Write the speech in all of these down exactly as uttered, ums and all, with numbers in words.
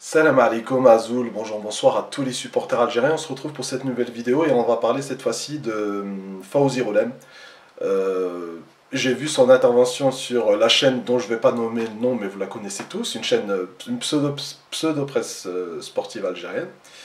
Salam alaikum Azoul, bonjour, bonsoir à tous les supporters algériens. On se retrouve pour cette nouvelle vidéo et on va parler cette fois-ci de hum, Fawzi Roulem. Euh, J'ai vu son intervention sur la chaîne dont je ne vais pas nommer le nom, mais vous la connaissez tous, une chaîne, euh, une pseudo, pseudo-presse euh, sportive algérienne.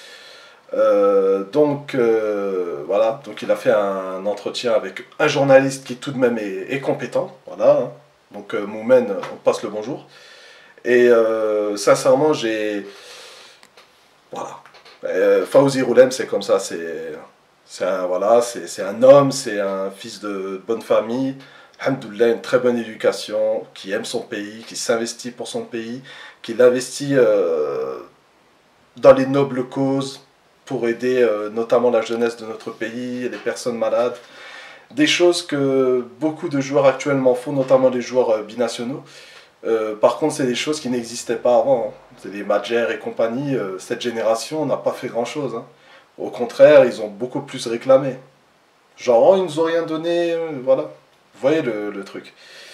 Euh, donc euh, voilà, donc il a fait un entretien avec un journaliste qui tout de même est, est compétent. Voilà, hein. Donc euh, Moumen, on passe le bonjour. Et euh, sincèrement, j'ai voilà. Euh, Fawzi Roulem, c'est comme ça, c'est c'est un, voilà, c'est c'est un homme, c'est un fils de bonne famille, Alhamdoulilah, une très bonne éducation, qui aime son pays, qui s'investit pour son pays, qui l'investit euh, dans les nobles causes pour aider euh, notamment la jeunesse de notre pays et les personnes malades. Des choses que beaucoup de joueurs actuellement font, notamment les joueurs euh, binationaux. Euh, par contre, c'est des choses qui n'existaient pas avant, hein. C'est des Madjer et compagnie. Euh, cette génération n'a pas fait grand-chose, hein. Au contraire, ils ont beaucoup plus réclamé. Genre, oh, ils nous ont rien donné, euh, voilà. Vous voyez le, le truc.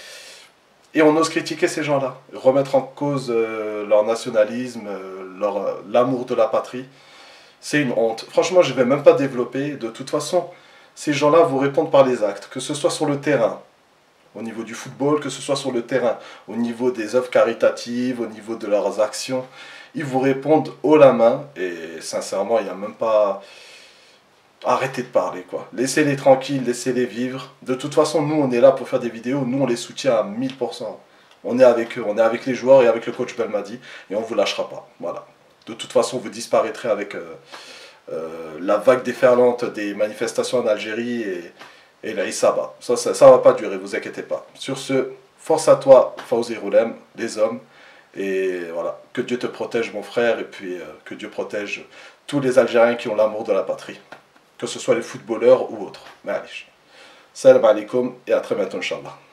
Et on ose critiquer ces gens-là, remettre en cause euh, leur nationalisme, euh, leur, euh, l'amour de la patrie. C'est une honte. Franchement, je ne vais même pas développer. De toute façon, ces gens-là vous répondent par les actes, que ce soit sur le terrain, au niveau du football, que ce soit sur le terrain, au niveau des œuvres caritatives, au niveau de leurs actions. Ils vous répondent haut la main et sincèrement, il n'y a même pas... Arrêtez de parler, quoi. Laissez-les tranquilles, laissez-les vivre. De toute façon, nous, on est là pour faire des vidéos. Nous, on les soutient à mille pour cent. On est avec eux, on est avec les joueurs et avec le coach Belmadi et on ne vous lâchera pas. Voilà. De toute façon, vous disparaîtrez avec euh, euh, la vague déferlante des manifestations en Algérie et, et la Issaba. Ça, ça, ça va pas durer, vous inquiétez pas. Sur ce, force à toi, Fawzi Roulem, les hommes. Et voilà, que Dieu te protège, mon frère, et puis euh, que Dieu protège tous les Algériens qui ont l'amour de la patrie, que ce soit les footballeurs ou autres. Ma'alish. Salam alaikum et à très bientôt, Inch'Allah.